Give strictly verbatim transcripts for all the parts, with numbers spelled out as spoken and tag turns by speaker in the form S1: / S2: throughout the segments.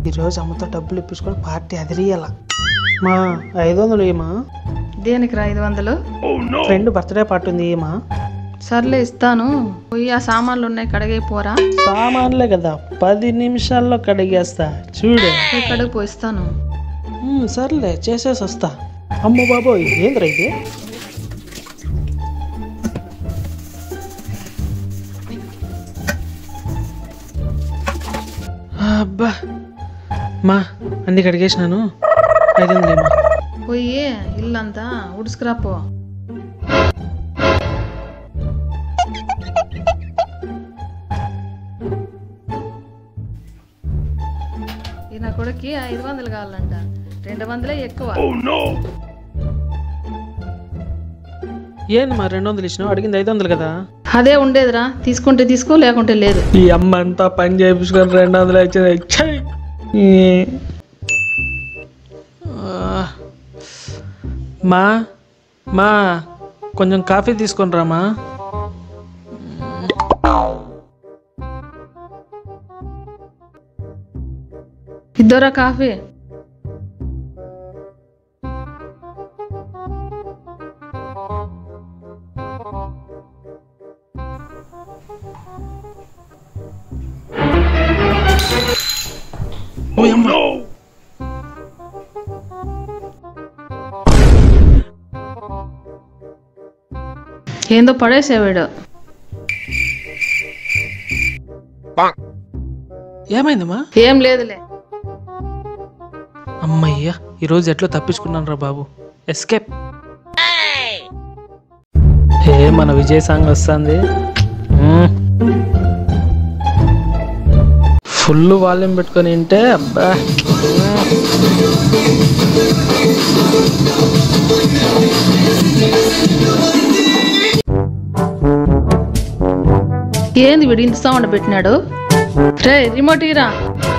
S1: ఈరోజు అమ్మతో డబ్బులు ఇప్పించుకొని పార్టీ అదిరియాల. మా ఐదు వందలు ఏమా?
S2: దేనికి రా ఐదు వందలు?
S1: ఫ్రెండ్ బర్త్డే పార్టీ ఉంది ఏమా?
S2: సర్లే ఇస్తాను. పోయి ఆ సామాన్లు ఉన్నాయి కడిగే పోరా.
S1: సామాన్లే కదా, పది నిమిషాల్లో కడిగేస్తా చూడు.
S2: కడిగి పోయిస్తాను.
S1: సర్లే చేసేసి వస్తా. అమ్మ బాబోయ్ ఏంద్రా ఇది? అబ్బా మా అన్ని కడిగేసినాను. ఐదు వందలేమా?
S2: పోయి ఇల్లంతా ఉడుసుకురాపో. ఈయన కొడుక్కి ఐదు వందలు కావాలంట, రెండు వందలే ఎక్కువ.
S1: ఏంది మా రెండు వందలు ఇచ్చినావు? అడిగింది ఐదు వందలు కదా.
S2: అదే ఉండేదిరా, తీసుకుంటే తీసుకో లేకుంటే లేదు.
S1: ఈ అమ్మ అంతా పని చేయించుకొని రెండు వందలు ఇచ్చింది. మా మా కొంచెం కాఫీ తీసుకొని రామా.
S2: ఇద్దరా కాఫీ. ఏందో పడేసేవాడు.
S1: ఏమైందమ్మా?
S2: ఏం లేదులే.
S1: అమ్మయ్యా ఈరోజు ఎట్లా తప్పించుకున్నాను రా బాబు. ఎస్కేప్. ఏ మన విజయ్ సాంగ్ వస్తుంది. ఫుల్ వాల్యూమ్ పెట్టుకొని వింటే అబ్బా.
S2: ఏంది వీడు ఇంత సౌండ్ పెట్టినాడు? రే రిమోట్ ఇరా.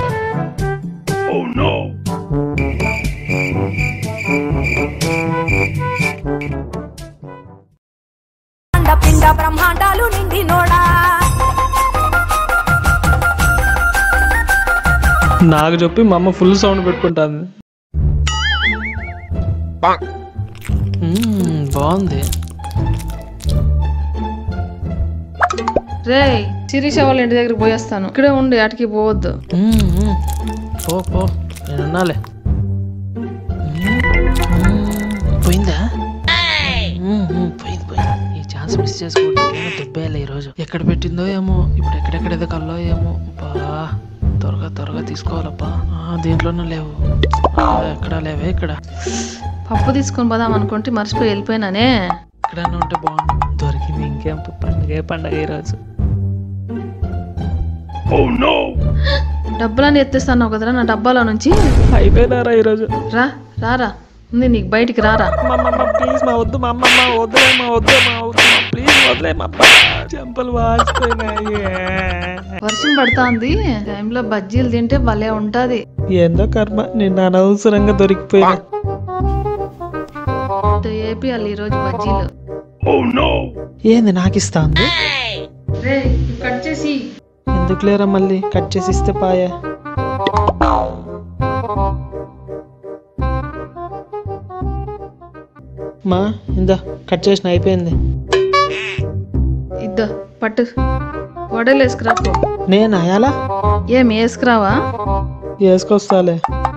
S3: బ్రహ్మాండాలు నిండి నోడా.
S1: నాకు చెప్పి మా అమ్మ ఫుల్ సౌండ్ పెట్టుకుంటాను. బాగుంది.
S2: రే శిరీష వాళ్ళ ఇంటి దగ్గరికి పోయేస్తాను. ఇక్కడే ఉండి అటుకి పోవద్దు.
S1: పో పో నేనున్నాలే. పోయిందా? పోయింది పోయింది. ఈ ఛాన్స్ మిస్ చేసుకోవడానికి దెబ్బేయాలి ఈరోజు. ఎక్కడ పెట్టిందో ఏమో, ఇప్పుడు ఎక్కడెక్కడ ఎదగల్లో ఏమో. బా త్వరగా త్వరగా తీసుకోవాలబ్బా. దీంట్లోనూ లేవు, ఎక్కడా లేవే. ఇక్కడ
S2: పప్పు తీసుకొని పోదాం అనుకుంటే మర్చిపోయి వెళ్ళిపోయినానే.
S1: ఎక్కడన్నా ఉంటే బాగుండు. దొరికింది. ఇంకేం పండుగ పండగ ఈరోజు.
S2: డబ్బులన్నీ ఎత్తేస్తాను కదరా నా డబ్బాలో నుంచి.
S1: అయిపోయినారా ఈరోజు?
S2: రా రారా ఉంది నీకు, బయటికి రారా.
S1: ప్లీజ్ మా వద్దు మా అమ్మ వద్దులే మా వద్దు మా వద్దు ప్లీజ్ వదిలే మా చెంపలు వాసిపోయినాయి.
S2: వర్షం పడుతుంది టైంలో బజ్జీలు తింటే భలే ఉంటది.
S1: ఏందో కర్మ, నిన్న అనవసరంగా దొరికిపోయినా.
S2: ఏపీ వాళ్ళు ఈరోజు బజ్జీలు.
S1: ఏంది నాకు ఇస్తా ఉంది?
S2: కట్ చేసి
S1: ఎందుకు లేరా మళ్ళీ కట్ చేసి ఇస్తే పాయే. మా ఇందా కట్ చేసిన అయిపోయింది.
S2: ఇద్దా పట్టు. వడలు వేసుకురాపో.
S1: నేను అయాలా?
S2: ఏమి వేసుకురావా?
S1: వేసుకొస్తాలే.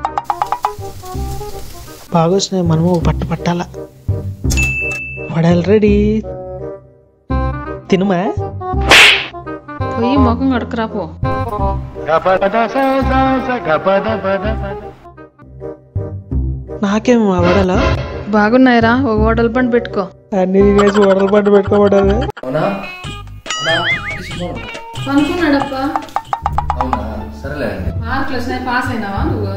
S1: బాగా వచ్చినాయి, మనము పట్టు పట్టాలా. వడలు రెడీ. తినుమా.
S2: పోయి ముఖం కడుకురాపో.
S1: నాకేమో ఆ వడలా
S2: బాగున్నాయిరా. ఒక వడల బండి పెట్టుకో.
S1: అన్ని తినేసి వడల బండి పెట్టుకోబడ్డాను.
S2: అనుకున్నాడప్పా. పాస్ అయినావా నువ్వు?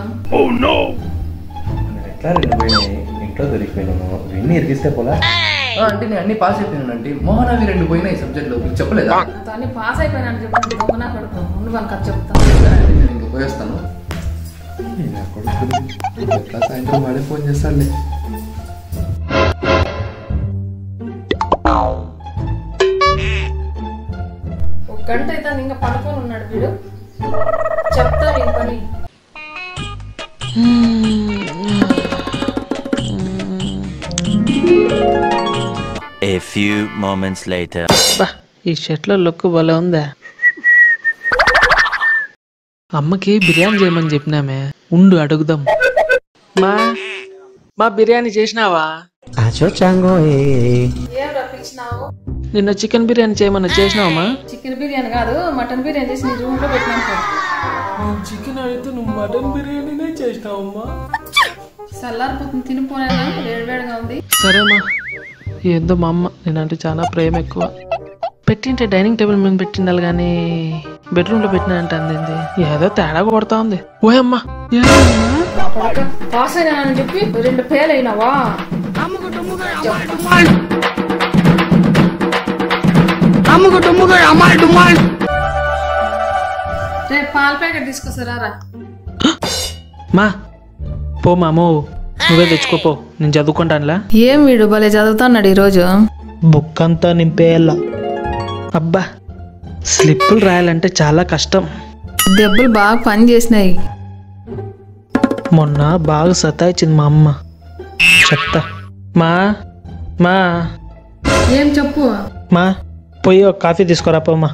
S4: ఎట్లా రెండు పోయినాయి, ఇంట్లో దొరికిపోయినాము. ఇన్ని ఎరిగిస్తే పోలా అంటే నేను అన్ని పాస్ అయిపోయినాను. అంటే మోహన్ అవి రెండు పోయినాయి సబ్జెక్టులో, మీకు చెప్పలేదా?
S2: అన్ని పాస్ అయిపోయినాను చెప్పండి. దొంగనా కొడుకు ఉండు వాళ్ళకి చెప్తా.
S4: నేను ఇంకా పోయేస్తాను. ఎట్లా సాయంత్రం వాడే ఫోన్ చేస్తానులే.
S2: ఒక గంట అయితే ఇంకా పడుకొని ఉన్నాడు వీడు. చెప్తా నీ పని.
S3: A few moments later.
S1: బా ఈ షర్ట్లో లుక్ భలే ఉందా. అమ్మకి బిర్యానీ చేయమని చెప్పినామే, ఉండు అడుగుదాం. మా మా బిర్యానీ చేసినావా? నిన్న చికెన్ బిర్యానీ చేయమన్నా చేసినావమ్మా?
S2: చికెన్ బిర్యానీ కాదు, మటన్ బిర్యానీ చేసి నీ రూమ్ లో పెట్టినాను.
S1: చికెన్ అయితే నువ్వు మటన్ బిర్యానీనే చేసినావమ్మా.
S2: చల్లారిపోతుంది, తినిపోయినా వేడివేడిగా ఉంది.
S1: సరేమ్మా. ఏందో మా అమ్మ నేనంటే చాలా ప్రేమ ఎక్కువ. పెట్టింటే డైనింగ్ టేబుల్ మీద పెట్టిండాలి కానీ బెడ్రూమ్ లో పెట్టినంటే అందింది. ఏదో తేడా కొడతా ఉంది. ఓయమ్మా
S2: పాస్ అయినా చెప్పి రెండు ఫెయిల్ అయినావా? రేపు పాల ప్యాకెట్ తీసుకొస్తారా?
S1: మా పో మామో, నువ్వే తెచ్చుకోపో, నేను చదువుకుంటానులా.
S2: ఏం వీడు భలే చదువుతున్నాడు ఈరోజు.
S1: బుక్ అంతా నింపేయాల. అబ్బా స్లిప్పులు రాయాలంటే చాలా కష్టం.
S2: దెబ్బలు బాగా పని చేసినాయి.
S1: మొన్న బాగా సతాయిచ్చింది మా అమ్మ. చెప్తా. మా మా
S2: ఏం చెప్పు?
S1: మా పోయి ఒక కాఫీ తీసుకురా పోమ్మా.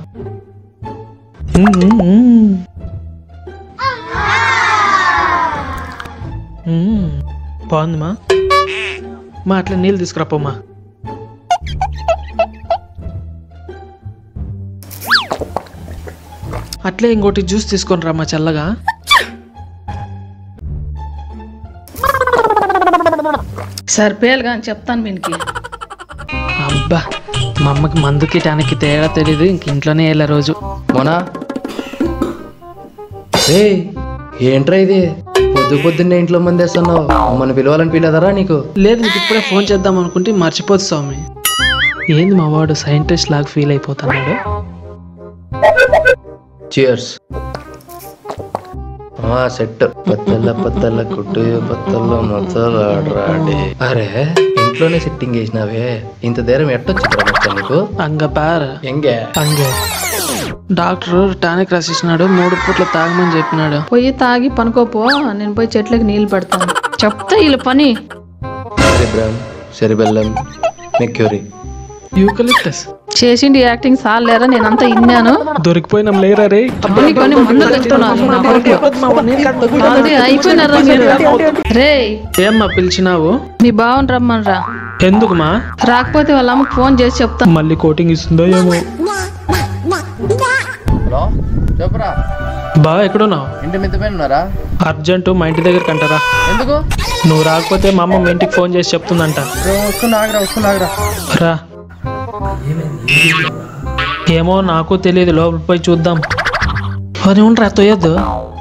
S1: బాగుంది మా. మా అట్లా నీళ్ళు తీసుకురా పోమ్మా. అట్లే ఇంకోటి జ్యూస్ తీసుకొని రా మా చల్లగా.
S2: సరిపోయాలి కానీ చెప్తాను వీనికి.
S1: అబ్బా మా అమ్మకి మందుకి టానికి తేడా తెలీదు, ఇంక ఇంట్లోనే వెళ్ళా రోజు.
S4: మోనా రే ఏంట్రా ఇది పొద్దు పొద్దున్నే ఇంట్లో మంది వేస్తున్నావు? అమ్మని పిలవాలని పిల్లదరా నీకు?
S1: లేదు, నీకు ఇప్పుడే ఫోన్ చేద్దాం అనుకుంటే మర్చిపోతు స్వామి. ఏంది మా వాడు సైంటిస్ట్ లాగా ఫీల్ అయిపోతున్నాడు.
S4: చియర్స్. సెట్ పత్తల్ల పత్తల్ల కుట్టు పత్తల్లో మొత్తలాడే. అరే ఇంట్లోనే సెట్టింగ్ చేసినావే, ఇంత ధైర్యం ఎట్టొచ్చిందా నీకు?
S1: అంగ పార
S4: ఎంగే
S1: అంగే డాక్టర్ టానిక్ రాసిచ్చినాడు, మూడు పూట్ల తాగమని చెప్పినాడు.
S2: పోయి తాగి పనుకోపో, నేను పోయి చెట్లకి నీళ్ళు పెడతాను. చెప్తా వీళ్ళ పని.
S4: సెరిబ్రమ్, సెరిబెల్లం, మెక్యూరీ,
S1: యూకలిప్టస్
S2: చేసిండి యాక్టింగ్ సాలేరా? నేనంతా ఇన్నాను.
S1: దొరికిపోయినాం లేరా రే.
S2: కొన్ని కొన్ని మందులు తెస్తున్నారు నా కొడుకు. అదే అయిపోయినారా మీరు? రే
S1: ఏమ్మా పిలిచినావు?
S2: మీ బావని రమ్మనరా.
S1: ఎందుకు మా?
S2: రాకపోతే వాళ్ళ అమ్మకి ఫోన్ చేసి చెప్తా.
S1: మళ్ళీ కోటింగ్ ఇస్తుందో ఏమో.
S4: హలో చెప్పరా.
S1: బా ఎక్కడున్నావు?
S4: ఇంటి మీద పైన ఉన్నారా?
S1: అర్జెంటు మా ఇంటి దగ్గర కంటారా.
S4: ఎందుకు?
S1: నువ్వు రాకపోతే మా అమ్మ మీ ఇంటికి ఫోన్ చేసి చెప్తుందంట.
S4: వస్తున్నాగ్రా వస్తున్నాగ్రా
S1: రా. ఏమో నాకు తెలియదు, లోపల పోయి చూద్దాం. అని ఉండరా తొయ్యద్దు.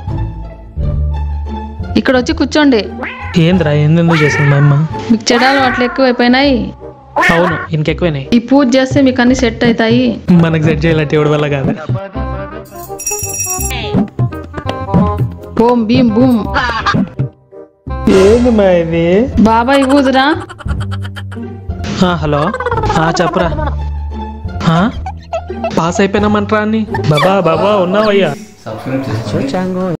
S2: ఇక్కడ వచ్చి కూర్చోండి.
S1: ఏంద్రా ఏందెందుకు చేసింది మా అమ్మ?
S2: మీకు చెడాలు అట్లా ఎక్కువైపోయినాయి.
S1: అవును ఇంకెక్కువైనాయి.
S2: ఈ పూజ చేస్తే మీకు అన్ని సెట్ అవుతాయి.
S1: మనకు సెట్ చేయాలంటే ఎవడి వల్ల కాదు.
S2: Boom Bheem boom.
S1: ఏంది మా ఇది?
S2: బాబాయ్ ఊదురా.
S1: హలో చెప్పరా. పాస్ అయిపోయినామంటరా అని. బాబా బాబా ఉన్నావయ్యా?
S4: సబ్స్క్రైబ్ చేసుకోండి.